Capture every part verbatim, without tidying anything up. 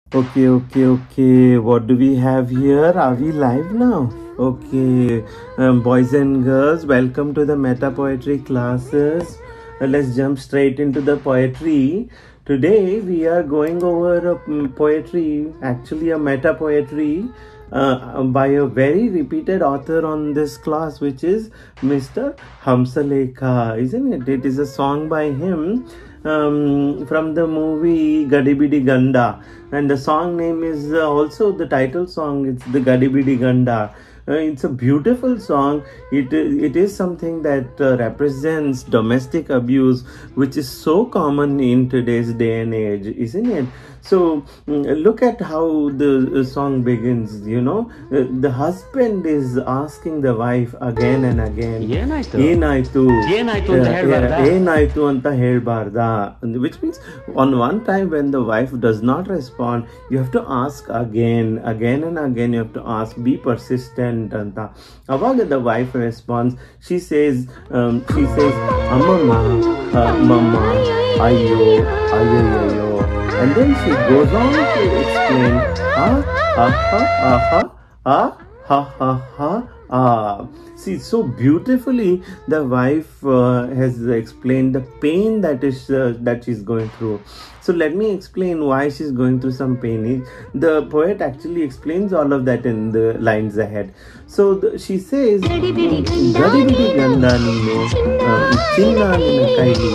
Okay, okay, okay. What do we have here? Are we live now? Okay, um, boys and girls, welcome to the meta poetry classes. Uh, let's jump straight into the poetry. Today we are going over a um, poetry, actually a meta poetry uh, by a very repeated author on this class, which is Mister Hamsalekha, isn't it? It is a song by him um, from the movie Gadibidi Ganda, and the song name is uh, also the title song. It's the Gadibidi Ganda. Uh, it's a beautiful song. It it is something that uh, represents domestic abuse, which is so common in today's day and age, isn't it? So mm, look at how the uh, song begins. You know, uh, the husband is asking the wife again and again, ಏನಾಯ್ತು ಏನಾಯ್ತು ಏನಾಯ್ತು ಅಂತ ಹೇಳ್ಬಾರ್ದಾ? ಏನಾಯ್ತು ಅಂತ ಹೇಳ್ಬಾರ್ದಾ, which means on one time when the wife does not respond, you have to ask again again and again. You have to ask, be persistent ಅಂತ. ಅವಾಗ the wife responds. She says um, she says ಅಮ್ಮಮ್ಮ, uh, ಮಮ್ಮ, ಅಯ್ಯೋ ಅಯ್ಯೋ, and then she goes on to explain ah ah ah ah ah ha ha ha ah. See, so beautifully the wife uh, has explained the pain that is uh, that she's going through. So let me explain why she's going through some pain. The poet actually explains all of that in the lines ahead. So the, she says, "Gadibidi ganda ninu chinna nina kaili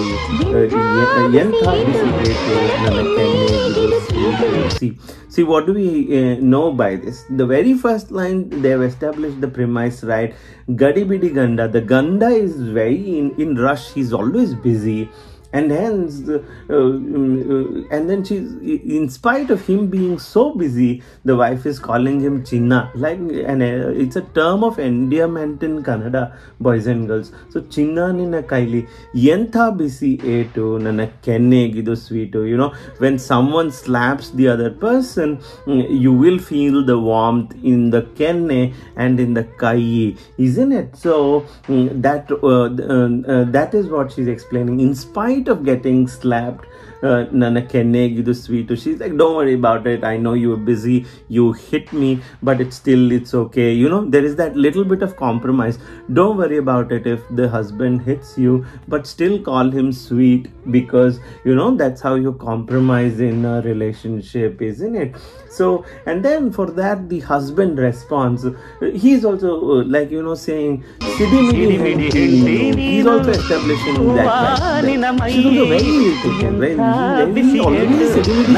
yentha bisibetu nana kenne." See, see, what do we uh, know by this? The very first line, they have established the premise, right? Gadibidi Ganda. The Ganda is very in, in rush. He's always busy. And hence, uh, uh, and then she's, in spite of him being so busy, the wife is calling him Chinna. Like, and uh, it's a term of endearment in Kannada, boys and girls. So, Chinna nina kaili, yentha bisi etu, nana kenne gidu sweetu. You know, when someone slaps the other person, you will feel the warmth in the kenne and in the kai, isn't it? So, that, uh, uh, uh, that is what she's explaining. In spite of getting slapped, uh, nana kenne gidu sweet, she's like, don't worry about it, I know you were busy, you hit me, but it's still, it's okay. You know, there is that little bit of compromise. Don't worry about it if the husband hits you, but still call him sweet, because you know that's how you compromise in a relationship, isn't it? So, and then for that the husband responds. He's also uh, like, you know, saying sidimidi hendi. He's also establishing that, that, that she's also very irritated, very, very already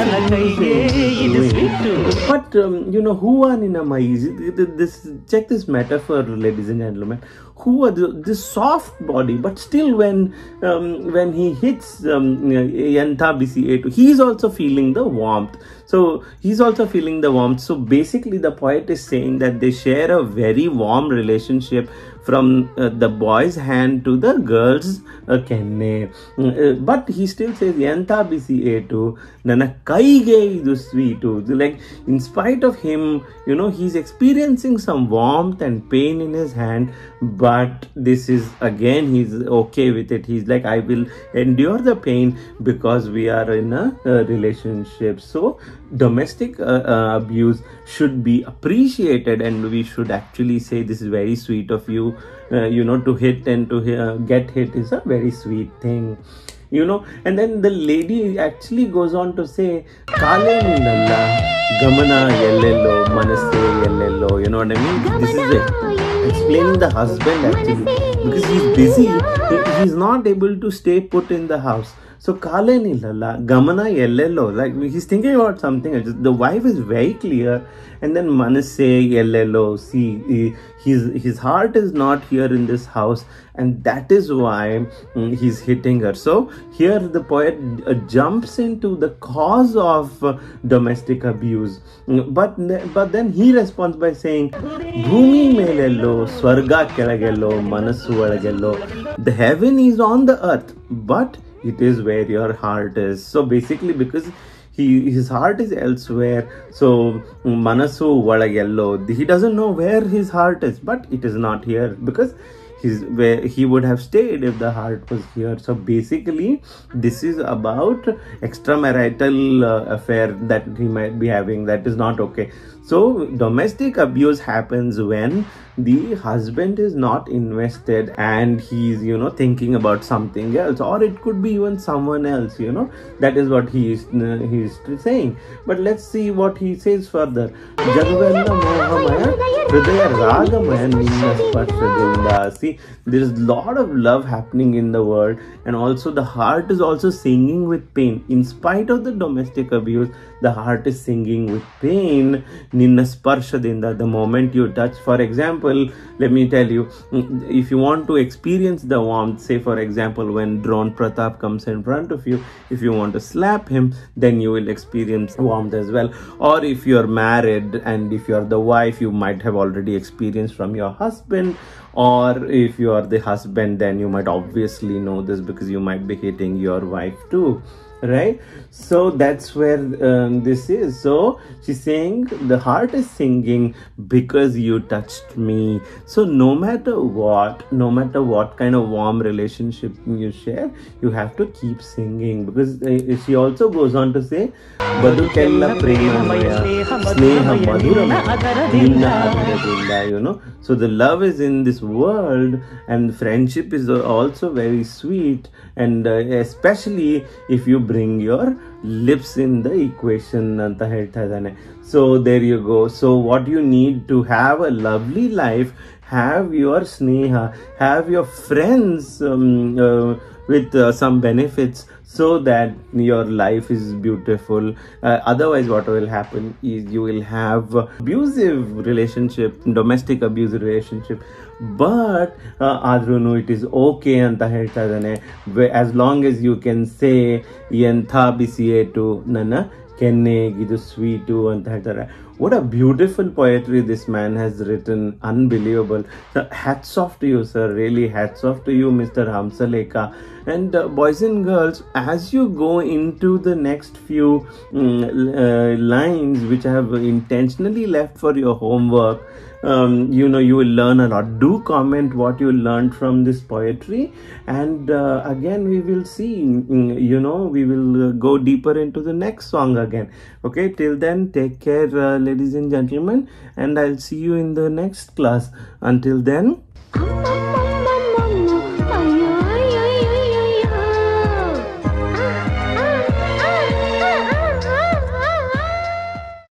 sidimidi. But um, you know, huwa nina mai, this, check this metaphor, ladies and gentlemen. Who are the, this soft body, but still when um, when he hits um, yantha bisi etu, he's also feeling the warmth. So he's also feeling the warmth. So basically the poet is saying that they share a very warm relationship from uh, the boy's hand to the girl's uh, kenne. Uh, but he still says yantha bisi etu nana kaige idu sweetu. Like, in spite of him, you know, he's experiencing some warmth and pain in his hand, but this is, again, he's okay with it. He's like, I will endure the pain because we are in a, a relationship. So domestic uh, uh, abuse should be appreciated, and we should actually say, this is very sweet of you. Uh, you know, to hit and to uh, get hit is a very sweet thing, you know. And then the lady actually goes on to say, kale nalla gamana yellello manasse yellello. You know what I mean? This is it, explaining the husband actually, because he's busy, he's not able to stay put in the house. So kale nilla gamana yellello, like he's thinking about something. The wife is very clear, and then manasse yellello. See, his his heart is not here in this house, and that is why um, he's hitting her. So here the poet uh, jumps into the cause of uh, domestic abuse, but but then he responds by saying, bhumi melello swarga kelagello manasu olagello. The heaven is on the earth, but it is where your heart is. So basically, because he his heart is elsewhere, so manasu vadagello, he doesn't know where his heart is, but it is not here, because He's where he would have stayed if the heart was here. So basically this is about extramarital uh, affair that he might be having. That is not okay. So domestic abuse happens when the husband is not invested and he's, you know, thinking about something else, or it could be even someone else, you know. That is what he is uh, he is saying. But let's see what he says further. Jagavenna mohamaya hridaya ragamaya ninna sparshadinda. See, there is a lot of love happening in the world, and also the heart is also singing with pain. In spite of the domestic abuse, the heart is singing with pain. Ninna sparshadinda, the moment you touch. For example, let me tell you, if you want to experience the warmth, say for example when Drone Pratap comes in front of you, if you want to slap him, then you will experience warmth as well. Or if you're married and if you're the wife, you might have already experienced from your husband. Or if you are the husband, then you might obviously know this because you might be hitting your wife too, right? So that's where um, this is. So she's saying the heart is singing because you touched me. So no matter what, no matter what kind of warm relationship you share, you have to keep singing, because uh, she also goes on to say Badukella premamaya sneha madhuram ninna agaradinda, you know. So the love is in this world, and friendship is also very sweet, and uh, especially if you bring your lips in the equation anta ಹೇಳ್ತಾ ಇದ್ದಾನೆ. So there you go. So what you need to have a lovely life, have your sneha, have your friends um, uh, with uh, some benefits, so that your life is beautiful. Uh, otherwise what will happen is you will have abusive relationship, domestic abuse relationship. But ಆದ್ರೂ it is okay ಅಂತ ಹೇಳ್ತಾ ಇದ್ದಾನೆ. As long as you can say ಎಂಥ ಬಿಸಿಯೇಟು ನನ್ನ ಕೆನ್ನೆಗಿದು sweet ಅಂತ ಹೇಳ್ತಾರೆ. What a beautiful poetry this man has written. Unbelievable. So hats off to you, sir. Really hats off to you, Mister Hamsalekha. And uh, boys and girls, as you go into the next few um, uh, lines which I have intentionally left for your homework, um, you know, you will learn a lot. Do comment what you learned from this poetry, and uh, again we will see, you know, we will uh, go deeper into the next song again. Okay, till then, take care, uh, ladies and gentlemen, and I'll see you in the next class. Until then.